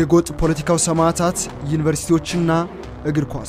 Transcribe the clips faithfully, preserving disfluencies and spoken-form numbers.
የጎጥ ፖለቲካው ሰማዕታት ዩኒቨርሲቲዎችና እግር ኳስ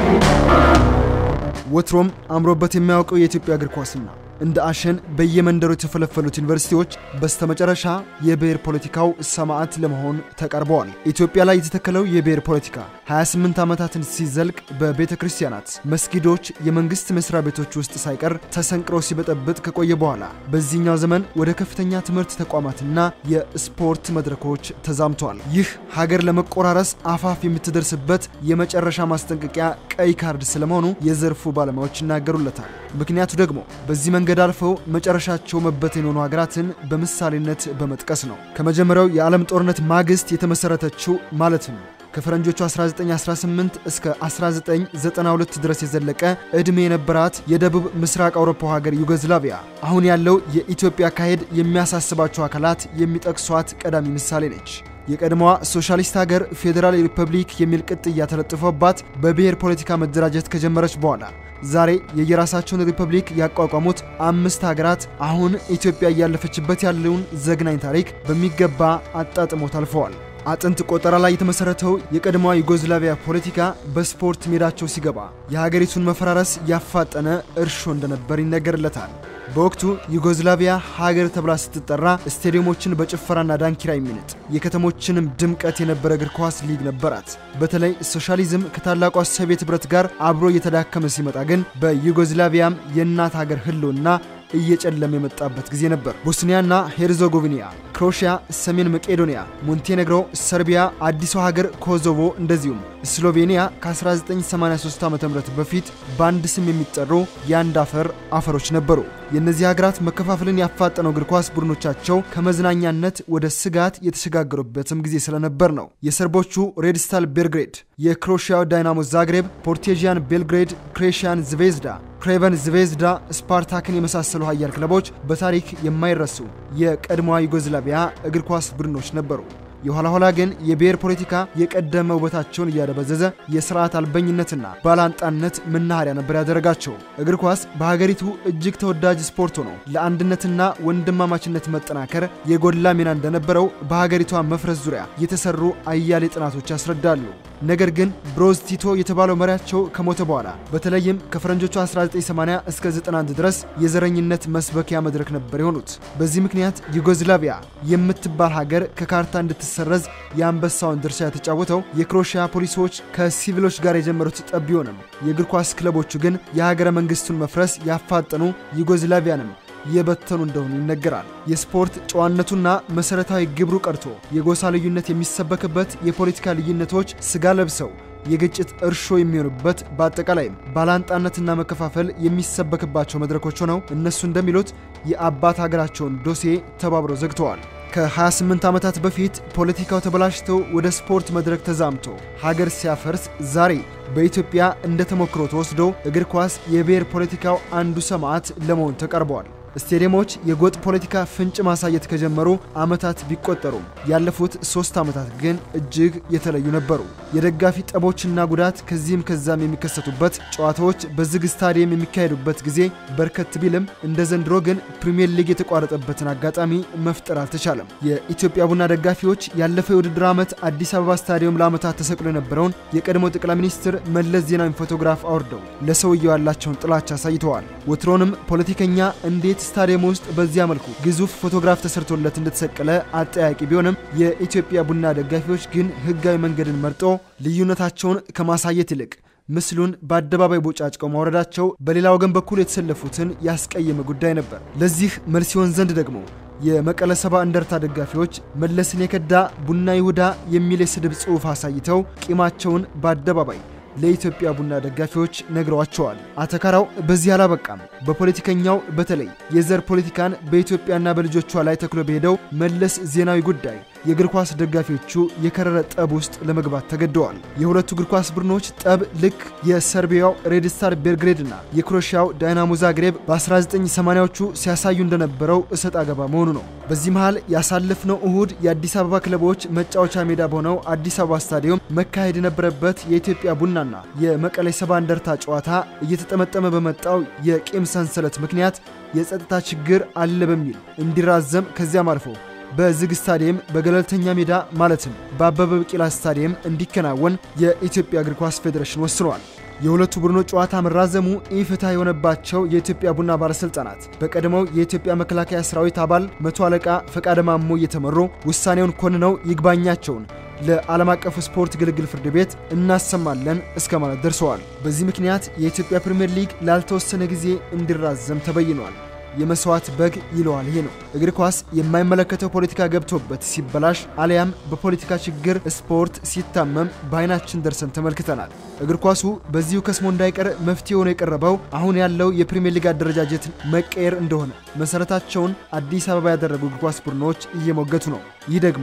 ወትሮም አምሮበት የሚያውቀው የኢትዮጵያ እግር ኳስና እንደ አሸን በየመንደሩ የተፈለፈሉት ዩኒቨርሲቲዎች በስተመጨረሻ የብሔር ፖለቲካው ሰማዕት ለመሆን ተቀርበዋል። ኢትዮጵያ ላይ የተተከለው የብሔር ፖለቲካ ሃያ ስምንት ዓመታትን ሲዘልቅ በቤተ ክርስቲያናት፣ መስጊዶች፣ የመንግስት መስሪያ ቤቶች ውስጥ ሳይቀር ተሰንቅሮ ሲበጠብጥ ከቆየ በኋላ በዚህኛው ዘመን ወደ ከፍተኛ ትምህርት ተቋማትና የስፖርት መድረኮች ተዛምቷል። ይህ ሀገር ለመቆራረስ አፋፍ የምትደርስበት የመጨረሻ ማስጠንቀቂያ ቀይ ካርድ ስለመሆኑ የዘርፉ ባለሙያዎች ይናገሩለታል። ምክንያቱ ደግሞ በዚህ መንገድ አልፈው መጨረሻቸው መበተን የሆኑ ሀገራትን በምሳሌነት በመጥቀስ ነው። ከመጀመሪያው የዓለም ጦርነት ማግስት የተመሰረተችው ማለትም ከፈረንጆቹ አስራ ዘጠኝ አስራ ስምንት እስከ አስራ ዘጠኝ ዘጠና ሁለት ድረስ የዘለቀ እድሜ የነበራት የደቡብ ምስራቅ አውሮፓ ሀገር ዩጎዝላቪያ አሁን ያለው የኢትዮጵያ ካሄድ የሚያሳስባቸው አካላት የሚጠቅሷት ቀዳሚ ምሳሌ ነች። የቀድሞዋ ሶሻሊስት ሀገር ፌዴራል ሪፐብሊክ የሚል ቅጥያ ተለጥፎባት በብሔር ፖለቲካ መደራጀት ከጀመረች በኋላ ዛሬ የየራሳቸውን ሪፐብሊክ ያቋቋሙት አምስት ሀገራት አሁን ኢትዮጵያ ያለፈችበት ያለውን ዘግናኝ ታሪክ በሚገባ አጣጥሞት አልፈዋል። አጥንት ቆጠራ ላይ የተመሰረተው የቀድሞዋ ዩጎዝላቪያ ፖለቲካ በስፖርት ሜዳቸው ሲገባ የሀገሪቱን መፈራረስ ያፋጠነ እርሾ እንደነበር ይነገርለታል። በወቅቱ ዩጎዝላቪያ ሀገር ተብላ ስትጠራ ስቴዲየሞችን በጭፈራና ዳንኪራ የሚንጥ የከተሞችንም ድምቀት የነበረ እግር ኳስ ሊግ ነበራት። በተለይ ሶሻሊዝም ከታላቋ ሶቪየት ህብረት ጋር አብሮ እየተዳከመ ሲመጣ ግን በዩጎዝላቪያም የእናት ሀገር ህልውና እየጨለመ የመጣበት ጊዜ ነበር። ቦስኒያና ሄርዞጎቪና፣ ክሮሺያ፣ ሰሜን መቄዶኒያ፣ ሞንቴኔግሮ፣ ሰርቢያ፣ አዲሷ ሀገር ኮሶቮ እንደዚሁም ስሎቬኒያ ከ1983 ዓመተ ምህረት በፊት ባንድ ስም የሚጠሩ የአንድ አፈር አፈሮች ነበሩ። የነዚህ ሀገራት መከፋፈልን ያፋጠነው እግር ኳስ ቡድኖቻቸው ከመዝናኛነት ወደ ስጋት የተሸጋገሩበትም ጊዜ ስለነበር ነው። የሰርቦቹ ሬድ ስታር ቤልግሬድ፣ የክሮሺያው ዳይናሞ ዛግሬብ፣ ፖርቴጂያን ቤልግሬድ፣ ክሬሽያን ዝቬዝዳ፣ ክሬቨን ዝቬዝዳ፣ ስፓርታክን የመሳሰሉ ሀያል ክለቦች በታሪክ የማይረሱ የቀድሞዋ ዩጎዝላቪያ እግር ኳስ ቡድኖች ነበሩ። የኋላ ኋላ ግን የብሔር ፖለቲካ የቀደመ ውበታቸውን እያደበዘዘ የሥርዓት አልበኝነትና ባላንጣነት መናኸሪያ ነበር ያደረጋቸው። እግር ኳስ በሀገሪቱ እጅግ ተወዳጅ ስፖርት ሆኖ ለአንድነትና ወንድማማችነት መጠናከር የጎላ ሚና እንደነበረው በሀገሪቷ መፍረስ ዙሪያ የተሰሩ አያሌ ጥናቶች ያስረዳሉ። ነገር ግን ብሮዝ ቲቶ የተባለው መሪያቸው ከሞተ በኋላ በተለይም ከፈረንጆቹ አስራ ዘጠኝ ሰማንያ እስከ ዘጠና አንድ ድረስ የዘረኝነት መስበኪያ መድረክ ነበር የሆኑት። በዚህ ምክንያት ዩጎዝላቪያ የምትባል ሀገር ከካርታ እንድትሰረዝ የአንበሳውን ድርሻ የተጫወተው የክሮሺያ ፖሊሶች ከሲቪሎች ጋር የጀመሩት ጠብ ቢሆንም የእግር ኳስ ክለቦቹ ግን የሀገረ መንግስቱን መፍረስ ያፋጠኑ ዩጎዝላቪያንም የበተኑ እንደሆኑ ይነገራል። የስፖርት ጨዋነቱና መሰረታዊ ግብሩ ቀርቶ የጎሳ ልዩነት የሚሰበክበት የፖለቲካ ልዩነቶች ስጋ ለብሰው የግጭት እርሾ የሚሆኑበት በአጠቃላይም ባላንጣነትና መከፋፈል የሚሰበክባቸው መድረኮች ሆነው እነሱ እንደሚሉት የአባት ሀገራቸውን ዶሴ ተባብረው ዘግተዋል። ከ28 ዓመታት በፊት ፖለቲካው ተበላሽቶ ወደ ስፖርት መድረክ ተዛምቶ ሀገር ሲያፈርስ ዛሬ በኢትዮጵያ እንደተሞክሮ ተወስዶ እግር ኳስ የብሔር ፖለቲካው አንዱ ሰማዕት ለመሆን ተቀርበዋል። ስቴዲየሞች የጎጥ ፖለቲካ ፍንጭ ማሳየት ከጀመሩ ዓመታት ቢቆጠሩም ያለፉት ሶስት ዓመታት ግን እጅግ የተለዩ ነበሩ። የደጋፊ ጠቦችና ጉዳት ከዚህም ከዛም የሚከሰቱበት ጨዋታዎች በዝግ ስታዲየም የሚካሄዱበት ጊዜ በርከት ቢልም እንደ ዘንድሮ ግን ፕሪሚየር ሊግ የተቋረጠበትን አጋጣሚ መፍጠር አልተቻለም። የኢትዮጵያ ቡና ደጋፊዎች ያለፈው የውድድር ዓመት አዲስ አበባ ስታዲየም ለዓመታት ተሰቅሎ የነበረውን የቀድሞ ጠቅላይ ሚኒስትር መለስ ዜናዊ ፎቶግራፍ አውርደው ለሰውየው ያላቸውን ጥላቻ አሳይተዋል። ወትሮንም ፖለቲከኛ እንዴት ስታዲየም ውስጥ በዚያ መልኩ ግዙፍ ፎቶግራፍ ተሰርቶለት እንደተሰቀለ አጠያቂ ቢሆንም የኢትዮጵያ ቡና ደጋፊዎች ግን ህጋዊ መንገድን መርጦ ልዩነታቸውን ከማሳየት ይልቅ ምስሉን በአደባባይ ቦጫጭቀው ማውረዳቸው በሌላ ወገን በኩል የተሰለፉትን ያስቀየመ ጉዳይ ነበር። ለዚህ መልስ ይሆን ዘንድ ደግሞ የመቀለ ሰባ እንደርታ ደጋፊዎች መለስን የከዳ ቡና ይሁዳ የሚል የስድብ ጽሑፍ አሳይተው ቂማቸውን በአደባባይ ለኢትዮጵያ ቡና ደጋፊዎች ነግረዋቸዋል። አተካራው በዚህ አላበቃም። በፖለቲከኛው በተለይ የዘር ፖለቲካን በኢትዮጵያና በልጆቿ ላይ ተክሎ በሄደው መለስ ዜናዊ ጉዳይ የእግር ኳስ ደጋፊዎቹ የከረረ ጠብ ውስጥ ለመግባት ተገደዋል። የሁለቱ እግር ኳስ ቡድኖች ጠብ ልክ የሰርቢያው ሬድ ስታር ቤልግሬድና የክሮሺያው ዳይናሞ ዛግሬብ በ1980ዎቹ ሲያሳዩ እንደነበረው እሰጥ አገባ መሆኑ ነው። በዚህ መሃል ያሳለፍነው እሁድ የአዲስ አበባ ክለቦች መጫወቻ ሜዳ በሆነው አዲስ አበባ ስታዲየም መካሄድ የነበረበት የኢትዮጵያ ቡናና የመቀሌ ሰባ እንደርታ ጨዋታ እየተጠመጠመ በመጣው የቂም ሰንሰለት ምክንያት የጸጥታ ችግር አለ በሚል እንዲራዘም ከዚያም አልፎ በዝግ ስታዲየም በገለልተኛ ሜዳ ማለትም በአበበ ቢቂላ ስታዲየም እንዲከናወን የኢትዮጵያ እግር ኳስ ፌዴሬሽን ወስኗል። የሁለቱ ቡድኖች ጨዋታ መራዘሙ ኢፍትሐዊ የሆነባቸው የኢትዮጵያ ቡና ባለስልጣናት በቀድሞው የኢትዮጵያ መከላከያ ሰራዊት አባል መቶ አለቃ ፈቃደ ማሞ እየተመሩ ውሳኔውን ኮንነው ይግባኛቸውን ለዓለም አቀፍ ስፖርት ግልግል ፍርድ ቤት እናሰማለን እስከ ማለት ደርሰዋል። በዚህ ምክንያት የኢትዮጵያ ፕሪሚየር ሊግ ላልተወሰነ ጊዜ እንዲራዘም ተበይኗል። የመስዋዕት በግ ይለዋል ይሄ ነው። እግር ኳስ የማይመለከተው ፖለቲካ ገብቶበት ሲበላሽ አሊያም በፖለቲካ ችግር ስፖርት ሲታመም በአይናችን ደርሰን ተመልክተናል። እግር ኳሱ በዚሁ ከስሞ እንዳይቀር መፍትሄ ሆኖ የቀረበው አሁን ያለው የፕሪሚየር ሊግ አደረጃጀት መቀየር እንደሆነ መሰረታቸውን አዲስ አበባ ያደረጉ እግር ኳስ ቡድኖች እየሞገቱ ነው። ይህ ደግሞ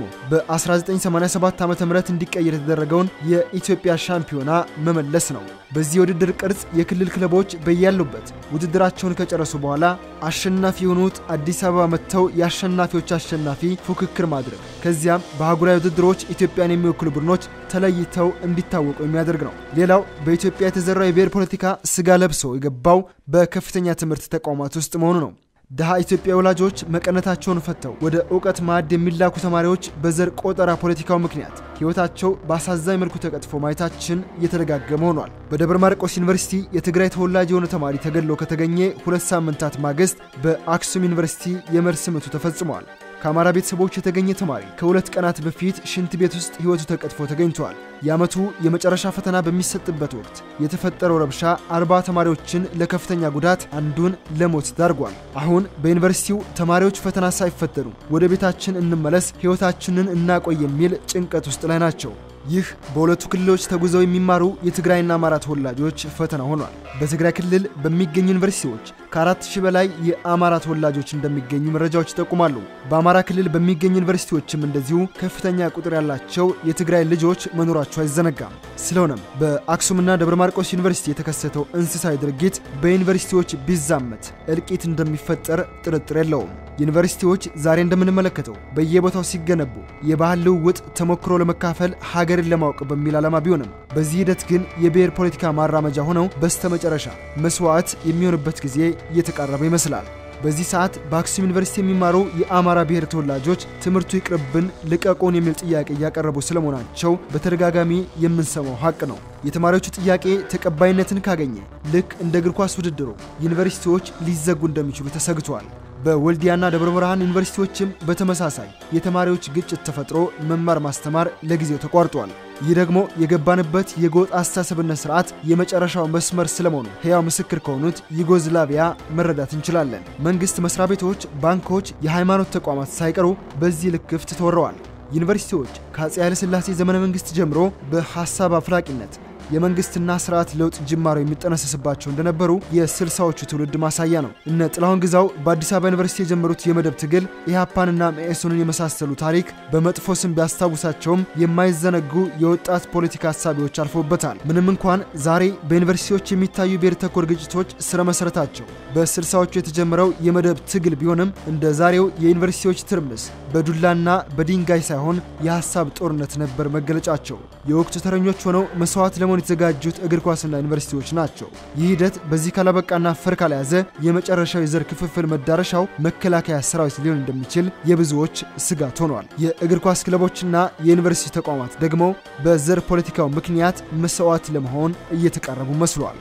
በ1987 ዓመተ ምህረት እንዲቀየር የተደረገውን የኢትዮጵያ ሻምፒዮና መመለስ ነው። በዚህ ውድድር ቅርጽ የክልል ክለቦች በያሉበት ውድድራቸውን ከጨረሱ በኋላ አሸናፊ የሆኑት አዲስ አበባ መጥተው የአሸናፊዎች አሸናፊ ፉክክር ማድረግ ከዚያም በአህጉራዊ ውድድሮች ኢትዮጵያን የሚወክሉ ቡድኖች ተለይተው እንዲታወቁ የሚያደርግ ነው። ሌላው በኢትዮጵያ የተዘራው የብሔር ፖለቲካ ስጋ ለብሶ የገባው በከፍተኛ ትምህርት ተቋማት ውስጥ መሆኑ ነው። ደሃ ኢትዮጵያ ወላጆች መቀነታቸውን ፈተው ወደ ዕውቀት ማዕድ የሚላኩ ተማሪዎች በዘር ቆጠራ ፖለቲካው ምክንያት ሕይወታቸው በአሳዛኝ መልኩ ተቀጥፎ ማየታችን እየተደጋገመ ሆኗል። በደብረ ማርቆስ ዩኒቨርሲቲ የትግራይ ተወላጅ የሆነ ተማሪ ተገድሎ ከተገኘ ሁለት ሳምንታት ማግስት በአክሱም ዩኒቨርሲቲ የመርስ ምቱ ተፈጽሟል። ከአማራ ቤተሰቦች የተገኘ ተማሪ ከሁለት ቀናት በፊት ሽንት ቤት ውስጥ ሕይወቱ ተቀጥፎ ተገኝቷል። የዓመቱ የመጨረሻ ፈተና በሚሰጥበት ወቅት የተፈጠረው ረብሻ አርባ ተማሪዎችን ለከፍተኛ ጉዳት አንዱን ለሞት ዳርጓል። አሁን በዩኒቨርሲቲው ተማሪዎች ፈተና ሳይፈተኑ ወደ ቤታችን እንመለስ፣ ሕይወታችንን እናቆይ የሚል ጭንቀት ውስጥ ላይ ናቸው። ይህ በሁለቱ ክልሎች ተጉዘው የሚማሩ የትግራይና አማራ ተወላጆች ፈተና ሆኗል። በትግራይ ክልል በሚገኙ ዩኒቨርሲቲዎች ከአራት ሺህ በላይ የአማራ ተወላጆች እንደሚገኙ መረጃዎች ይጠቁማሉ። በአማራ ክልል በሚገኙ ዩኒቨርሲቲዎችም እንደዚሁ ከፍተኛ ቁጥር ያላቸው የትግራይ ልጆች መኖራቸው አይዘነጋም። ስለሆነም በአክሱምና ደብረ ማርቆስ ዩኒቨርሲቲ የተከሰተው እንስሳዊ ድርጊት በዩኒቨርሲቲዎች ቢዛመት እልቂት እንደሚፈጠር ጥርጥር የለውም። ዩኒቨርሲቲዎች ዛሬ እንደምንመለከተው በየቦታው ሲገነቡ የባህል ልውውጥ ተሞክሮ ለመካፈል ሀገርን ለማወቅ በሚል ዓላማ ቢሆንም በዚህ ሂደት ግን የብሔር ፖለቲካ ማራመጃ ሆነው በስተመጨረሻ መስዋዕት የሚሆንበት ጊዜ እየተቃረበ ይመስላል። በዚህ ሰዓት በአክሱም ዩኒቨርሲቲ የሚማሩ የአማራ ብሔር ተወላጆች ትምህርቱ ይቅርብን ልቀቁን የሚል ጥያቄ እያቀረቡ ስለመሆናቸው በተደጋጋሚ የምንሰማው ሀቅ ነው። የተማሪዎቹ ጥያቄ ተቀባይነትን ካገኘ ልክ እንደ እግር ኳስ ውድድሩ ዩኒቨርሲቲዎች ሊዘጉ እንደሚችሉ ተሰግቷል። በወልዲያና ደብረ ብርሃን ዩኒቨርሲቲዎችም በተመሳሳይ የተማሪዎች ግጭት ተፈጥሮ መማር ማስተማር ለጊዜው ተቋርጧል። ይህ ደግሞ የገባንበት የጎጥ አስተሳሰብነት ስርዓት የመጨረሻው መስመር ስለመሆኑ ሕያው ምስክር ከሆኑት ዩጎዝላቪያ መረዳት እንችላለን። መንግስት መስሪያ ቤቶች፣ ባንኮች፣ የሃይማኖት ተቋማት ሳይቀሩ በዚህ ልክ ክፍት ተወረዋል። ዩኒቨርሲቲዎች ከአፄ ኃይለ ሥላሴ ዘመነ መንግስት ጀምሮ በሐሳብ አፍላቂነት የመንግስትና ስርዓት ለውጥ ጅማሮ የሚጠነሰስባቸው እንደነበሩ የስልሳዎቹ ትውልድ ማሳያ ነው። እነ ጥላሁን ግዛው በአዲስ አበባ ዩኒቨርሲቲ የጀመሩት የመደብ ትግል ኢህአፓንና መኢሶንን የመሳሰሉ ታሪክ በመጥፎ ስም ቢያስታውሳቸውም የማይዘነጉ የወጣት ፖለቲካ ሐሳቢዎች አልፈውበታል። ምንም እንኳን ዛሬ በዩኒቨርሲቲዎች የሚታዩ ብሔር ተኮር ግጭቶች ስረ መሰረታቸው በስልሳዎቹ የተጀመረው የመደብ ትግል ቢሆንም እንደ ዛሬው የዩኒቨርሲቲዎች ትርምስ በዱላና በድንጋይ ሳይሆን የሐሳብ ጦርነት ነበር መገለጫቸው። የወቅቱ ተረኞች ሆነው መስዋዕት ለመሆን የተዘጋጁት እግር ኳስና ዩኒቨርሲቲዎች ናቸው። ይህ ሂደት በዚህ ካላበቃና ፈር ካልያዘ የመጨረሻው የዘር ክፍፍል መዳረሻው መከላከያ ሰራዊት ሊሆን እንደሚችል የብዙዎች ስጋት ሆኗል። የእግር ኳስ ክለቦችና የዩኒቨርሲቲ ተቋማት ደግሞ በዘር ፖለቲካው ምክንያት መስዋዕት ለመሆን እየተቃረቡ መስሏል።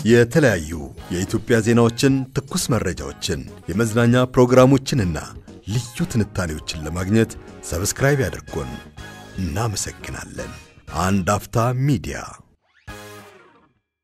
የተለያዩ የኢትዮጵያ ዜናዎችን፣ ትኩስ መረጃዎችን፣ የመዝናኛ ፕሮግራሞችንና ልዩ ትንታኔዎችን ለማግኘት ሰብስክራይብ ያድርጉን። እናመሰግናለን። አንድ አፍታ ሚዲያ